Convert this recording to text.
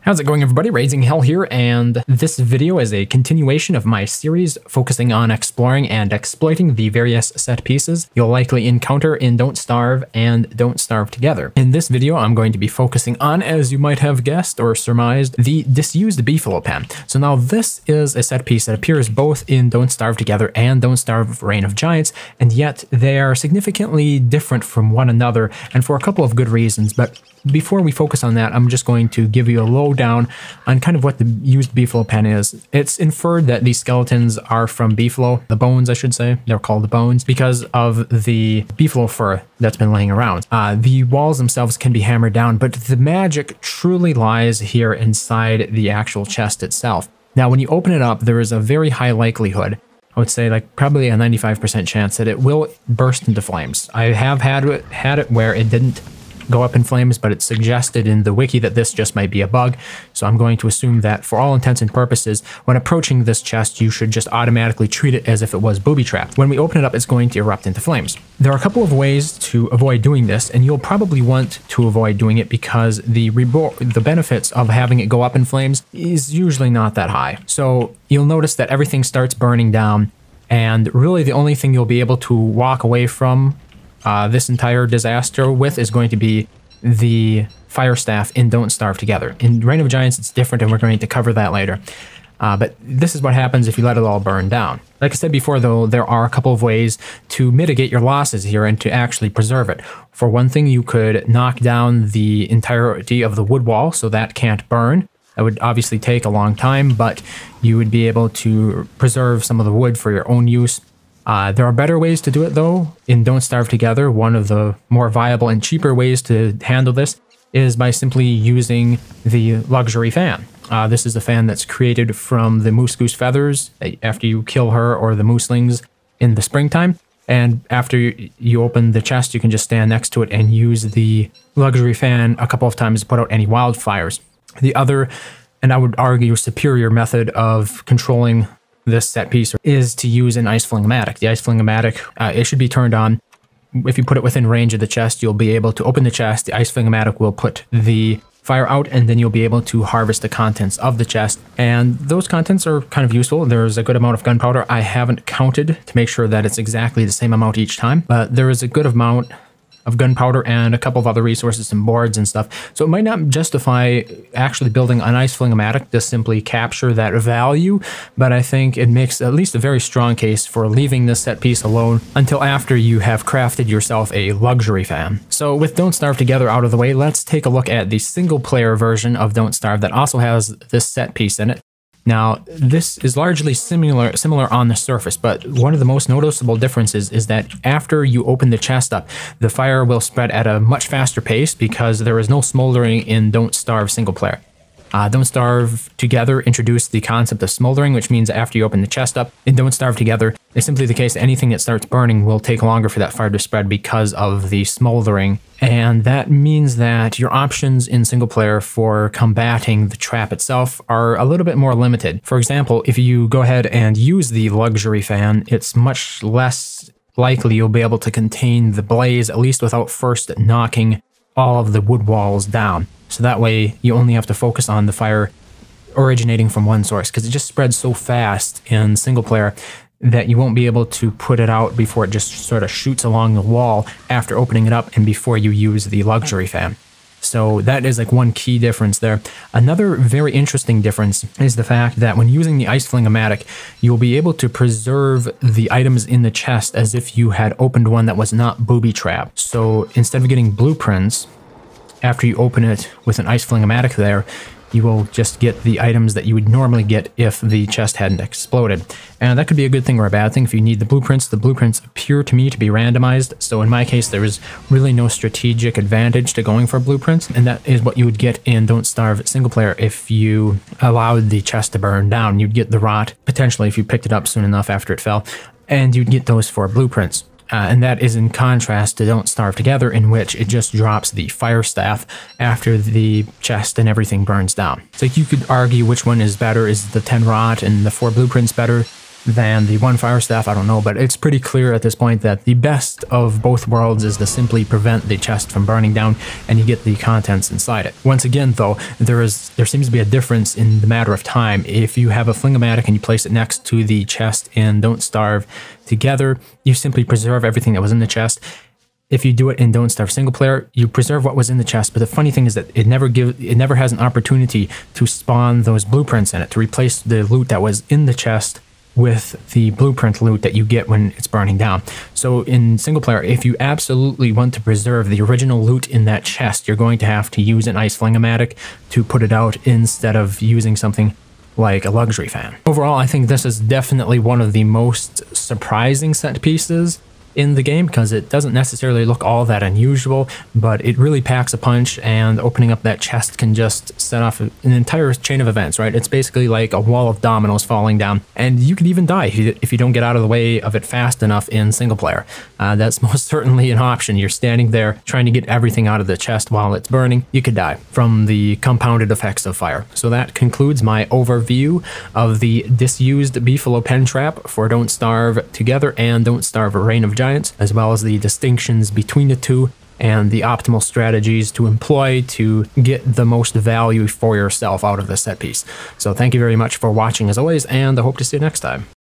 How's it going, everybody? RazingHel here, and this video is a continuation of my series focusing on exploring and exploiting the various set pieces you'll likely encounter in Don't Starve and Don't Starve Together. In this video, I'm going to be focusing on, as you might have guessed or surmised, the Disused Beefalo Pen. So now this is a set piece that appears both in Don't Starve Together and Don't Starve Reign of Giants, and yet they are significantly different from one another, and for a couple of good reasons. But before we focus on that, I'm just going to give you a lowdown on kind of what the used beefalo pen is. It's inferred that these skeletons are from beefalo, the bones, I should say. They're called the bones because of the beefalo fur that's been laying around. The walls themselves can be hammered down, but the magic truly lies here inside the actual chest itself. Now, when you open it up, there is a very high likelihood, I would say like probably a 95% chance that it will burst into flames. I have had it where it didn't go up in flames, but it's suggested in the wiki that this just might be a bug. So I'm going to assume that for all intents and purposes, when approaching this chest, you should just automatically treat it as if it was booby-trapped. When we open it up, it's going to erupt into flames. There are a couple of ways to avoid doing this, and you'll probably want to avoid doing it because the benefits of having it go up in flames is usually not that high. So you'll notice that everything starts burning down, and really the only thing you'll be able to walk away from this entire disaster with is going to be the fire staff in Don't Starve Together. In Reign of Giants, it's different, and we're going to cover that later. But this is what happens if you let it all burn down. Like I said before, though, there are a couple of ways to mitigate your losses here and to actually preserve it. For one thing, you could knock down the entirety of the wood wall so that can't burn. That would obviously take a long time, but you would be able to preserve some of the wood for your own use. There are better ways to do it, though. In Don't Starve Together, one of the more viable and cheaper ways to handle this is by simply using the luxury fan. This is a fan that's created from the moose goose feathers after you kill her or the mooselings in the springtime. And after you open the chest, you can just stand next to it and use the luxury fan a couple of times to put out any wildfires. The other, and I would argue superior method of controlling this set piece is to use an ice fling-o-matic. The ice fling-o-matic, it should be turned on. If you put it within range of the chest, you'll be able to open the chest. The ice fling-o-matic will put the fire out, and then you'll be able to harvest the contents of the chest. And those contents are kind of useful. There's a good amount of gunpowder. I haven't counted to make sure that it's exactly the same amount each time, but there is a good amount of gunpowder and a couple of other resources and boards and stuff. So it might not justify actually building an ice fling-o-matic to simply capture that value, but I think it makes at least a very strong case for leaving this set piece alone until after you have crafted yourself a luxury fan. So with Don't Starve Together out of the way, let's take a look at the single player version of Don't Starve that also has this set piece in it. Now, this is largely similar on the surface, but one of the most noticeable differences is that after you open the chest up, the fire will spread at a much faster pace because there is no smoldering in Don't Starve single player. Don't Starve Together introduced the concept of smoldering, which means after you open the chest up, in Don't Starve Together, it's simply the case that anything that starts burning will take longer for that fire to spread because of the smoldering. And that means that your options in single player for combating the trap itself are a little bit more limited. For example, if you go ahead and use the luxury fan, it's much less likely you'll be able to contain the blaze, at least without first knocking all of the wood walls down. So that way you only have to focus on the fire originating from one source, because it just spreads so fast in single player that you won't be able to put it out before it just sort of shoots along the wall after opening it up and before you use the luxury fan. So that is like one key difference there. Another very interesting difference is the fact that when using the ice fling-o-matic, you'll be able to preserve the items in the chest as if you had opened one that was not booby-trapped. So instead of getting blueprints after you open it with an ice fling-o-matic there, you will just get the items that you would normally get if the chest hadn't exploded. And that could be a good thing or a bad thing. If you need the blueprints appear to me to be randomized. So in my case, there is really no strategic advantage to going for blueprints. And that is what you would get in Don't Starve single player if you allowed the chest to burn down. You'd get the rot, potentially, if you picked it up soon enough after it fell. And you'd get those for blueprints. And that is in contrast to Don't Starve Together, in which it just drops the fire staff after the chest and everything burns down. So you could argue which one is better. Is the 10 rot and the 4 blueprints better? than the one fire staff, I don't know, but it's pretty clear at this point that the best of both worlds is to simply prevent the chest from burning down and you get the contents inside it. Once again though, there seems to be a difference in the matter of time. If you have a flingomatic and you place it next to the chest in Don't Starve together, you simply preserve everything that was in the chest. If you do it in Don't Starve single player, you preserve what was in the chest, but the funny thing is that it never has an opportunity to spawn those blueprints in it, to replace the loot that was in the chest with the blueprint loot that you get when it's burning down. So in single player, if you absolutely want to preserve the original loot in that chest, you're going to have to use an ice flingomatic to put it out instead of using something like a luxury fan. Overall, I think this is definitely one of the most surprising set pieces in the game because it doesn't necessarily look all that unusual, but it really packs a punch, and opening up that chest can just set off an entire chain of events, right? It's basically like a wall of dominoes falling down, and you could even die if you don't get out of the way of it fast enough in single player. That's most certainly an option. You're standing there trying to get everything out of the chest while it's burning. You could die from the compounded effects of fire. So that concludes my overview of the Disused Beefalo Pen trap for Don't Starve Together and Don't Starve Reign of Giants, as well as the distinctions between the two and the optimal strategies to employ to get the most value for yourself out of the set piece. So thank you very much for watching as always, and I hope to see you next time.